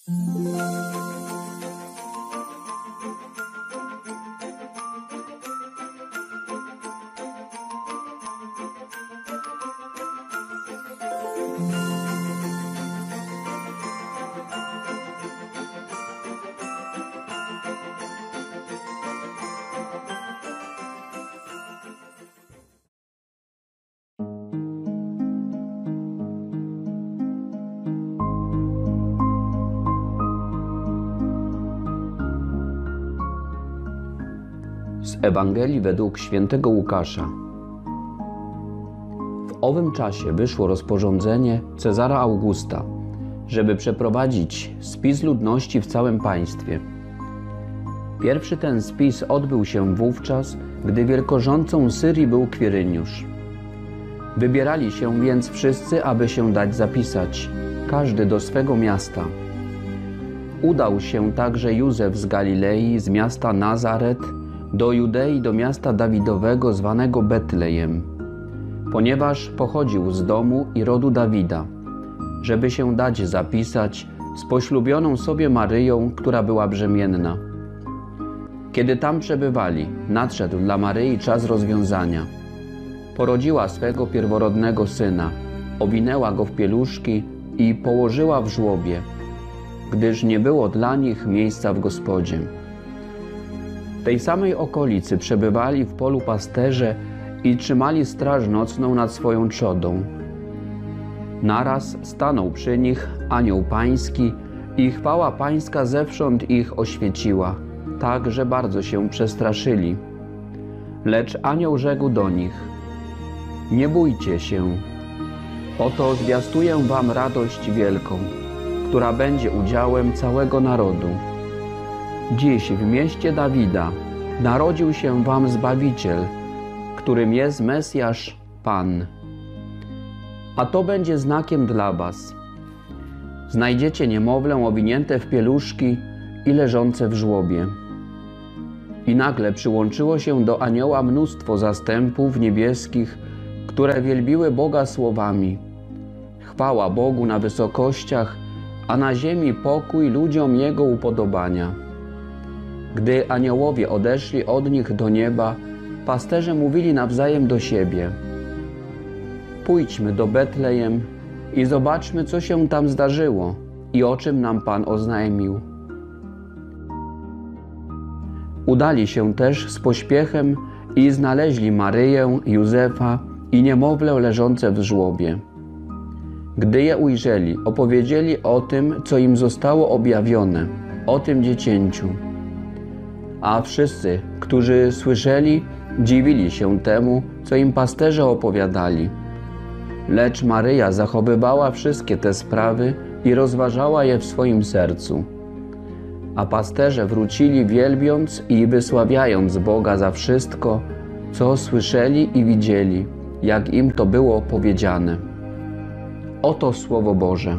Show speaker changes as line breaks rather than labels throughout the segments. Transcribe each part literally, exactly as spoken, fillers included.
Z Ewangelii według świętego Łukasza. W owym czasie wyszło rozporządzenie Cezara Augusta, żeby przeprowadzić spis ludności w całym państwie. Pierwszy ten spis odbył się wówczas, gdy wielkorządcą Syrii był Kwiryniusz. Wybierali się więc wszyscy, aby się dać zapisać, każdy do swego miasta. Udał się także Józef z Galilei, z miasta Nazaret, do Judei, do miasta Dawidowego zwanego Betlejem, ponieważ pochodził z domu i rodu Dawida, żeby się dać zapisać z poślubioną sobie Maryją, która była brzemienna. Kiedy tam przebywali, nadszedł dla Maryi czas rozwiązania. Porodziła swego pierworodnego syna, owinęła go w pieluszki i położyła w żłobie, gdyż nie było dla nich miejsca w gospodzie. W tej samej okolicy przebywali w polu pasterze i trzymali straż nocną nad swoją trzodą. Naraz stanął przy nich anioł pański i chwała pańska zewsząd ich oświeciła, tak, że bardzo się przestraszyli. Lecz anioł rzekł do nich: nie bójcie się, oto zwiastuję wam radość wielką, która będzie udziałem całego narodu. Dziś w mieście Dawida narodził się wam Zbawiciel, którym jest Mesjasz, Pan. A to będzie znakiem dla was. Znajdziecie niemowlę owinięte w pieluszki i leżące w żłobie. I nagle przyłączyło się do anioła mnóstwo zastępów niebieskich, które wielbiły Boga słowami: chwała Bogu na wysokościach, a na ziemi pokój ludziom Jego upodobania. Gdy aniołowie odeszli od nich do nieba, pasterze mówili nawzajem do siebie: pójdźmy do Betlejem i zobaczmy, co się tam zdarzyło i o czym nam Pan oznajmił. Udali się też z pośpiechem i znaleźli Maryję, Józefa i niemowlę leżące w żłobie. Gdy je ujrzeli, opowiedzieli o tym, co im zostało objawione, o tym dziecięciu. A wszyscy, którzy słyszeli, dziwili się temu, co im pasterze opowiadali. Lecz Maryja zachowywała wszystkie te sprawy i rozważała je w swoim sercu. A pasterze wrócili wielbiąc i wysławiając Boga za wszystko, co słyszeli i widzieli, jak im to było powiedziane. Oto Słowo Boże.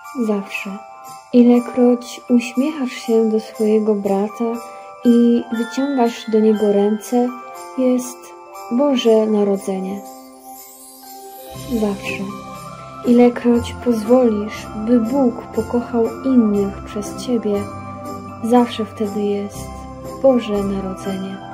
Zawsze. Ilekroć uśmiechasz się do swojego brata i wyciągasz do niego ręce, jest Boże Narodzenie. Zawsze. Ilekroć pozwolisz, by Bóg pokochał innych przez Ciebie, zawsze wtedy jest Boże Narodzenie.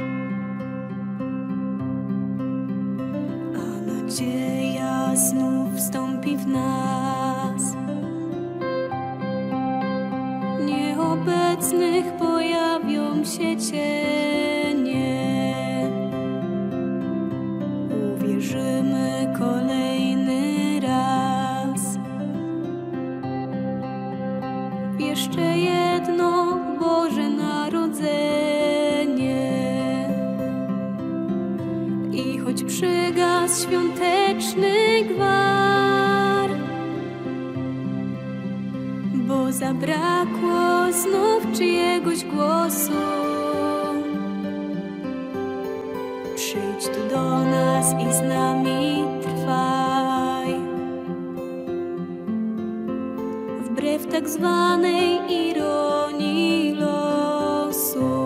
Nadzieja znów wstąpi w nas. Nieobecnych pojawią się cienie. Uwierzymy kolejny raz w jeszcze jedno Boże Narodzenie. I choć przygasł świąteczny gwar, bo zabrakło znów czyjegoś głosu, przyjdź tu do nas i z nami trwaj. Wbrew tak zwanej ironii losu.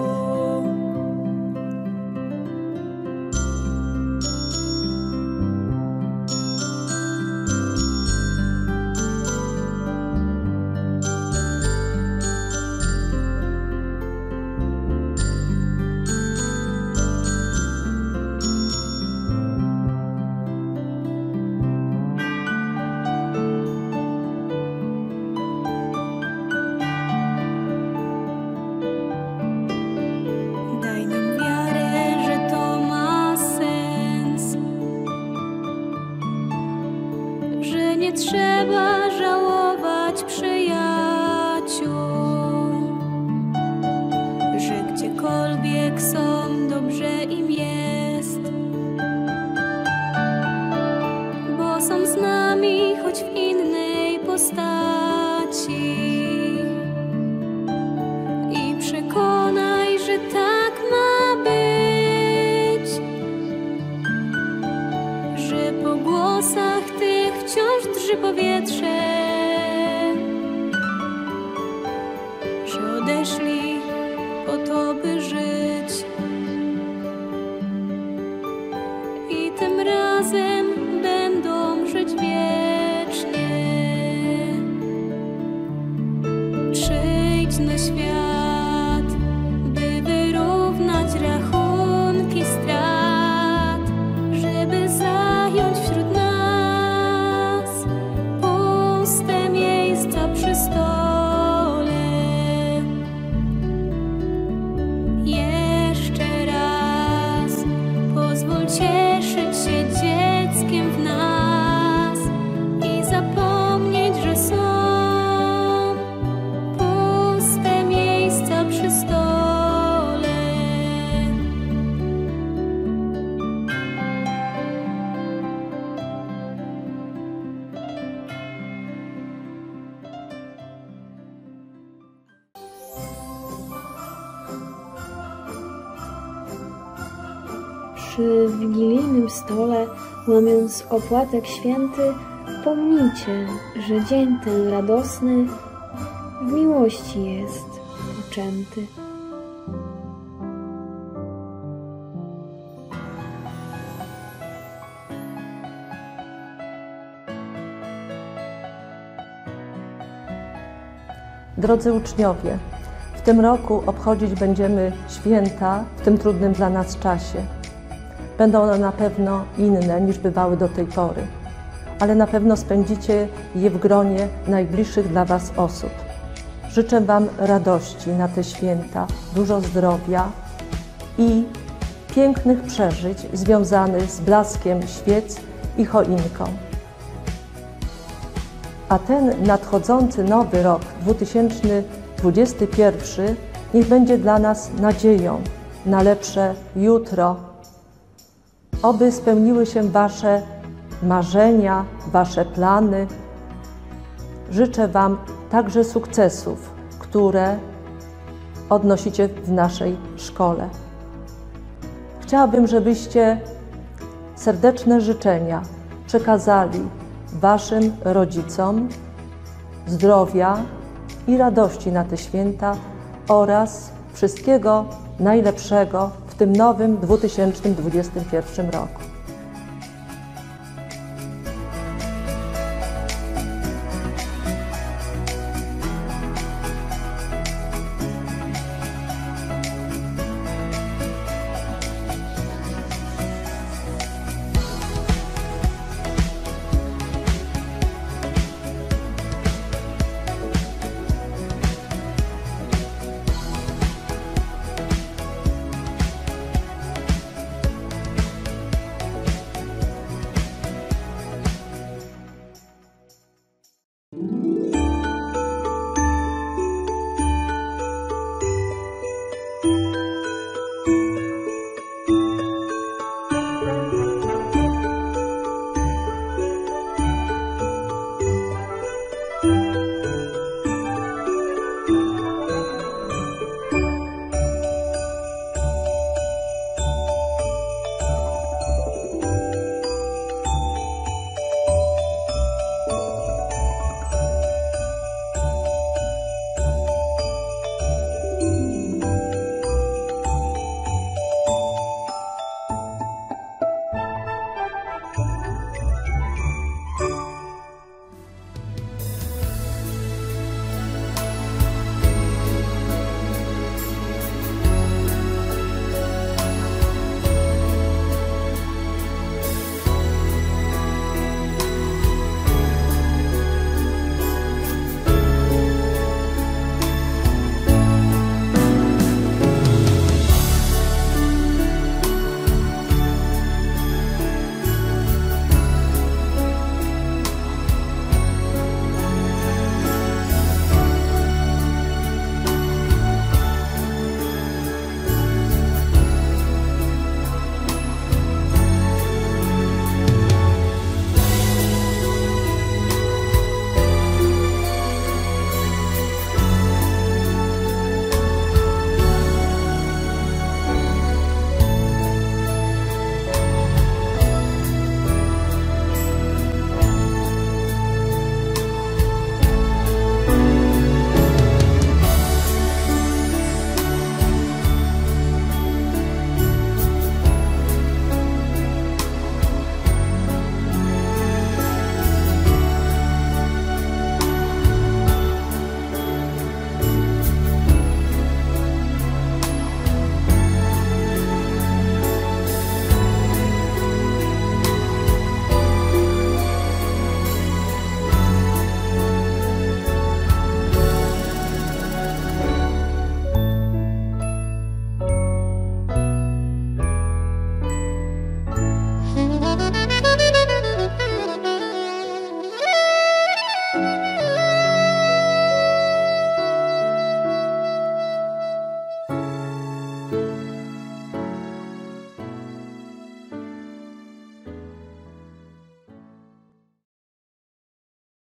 Nie trzeba żałować przyjaciół, że gdziekolwiek są, dobrze im jest, bo są z nami, choć w innej postaci. I przekonaj, że tak ma być, że po głosach tych wciąż drży powietrze, że odeszli po to, by żyć. I tym razem będą żyć wiecznie. Przyjdź na świat, by wyrównać rachunki strat, żeby zająć wśród nas przy stole. Jeszcze raz pozwól cieszyć się dzieckiem w nas i zapomnieć, że są puste miejsca przy stole.
Przy wigilijnym stole, łamiąc opłatek święty, pomnijcie, że dzień ten radosny w miłości jest poczęty.
Drodzy uczniowie, w tym roku obchodzić będziemy święta w tym trudnym dla nas czasie. Będą one na pewno inne niż bywały do tej pory, ale na pewno spędzicie je w gronie najbliższych dla Was osób. Życzę Wam radości na te święta, dużo zdrowia i pięknych przeżyć związanych z blaskiem świec i choinką. A ten nadchodzący nowy rok dwa tysiące dwudziesty pierwszy niech będzie dla nas nadzieją na lepsze jutro. Oby spełniły się Wasze marzenia, Wasze plany. Życzę Wam także sukcesów, które odnosicie w naszej szkole. Chciałabym, żebyście serdeczne życzenia przekazali Waszym rodzicom, zdrowia i radości na te święta oraz wszystkiego najlepszego w tym nowym dwa tysiące dwudziestym pierwszym roku.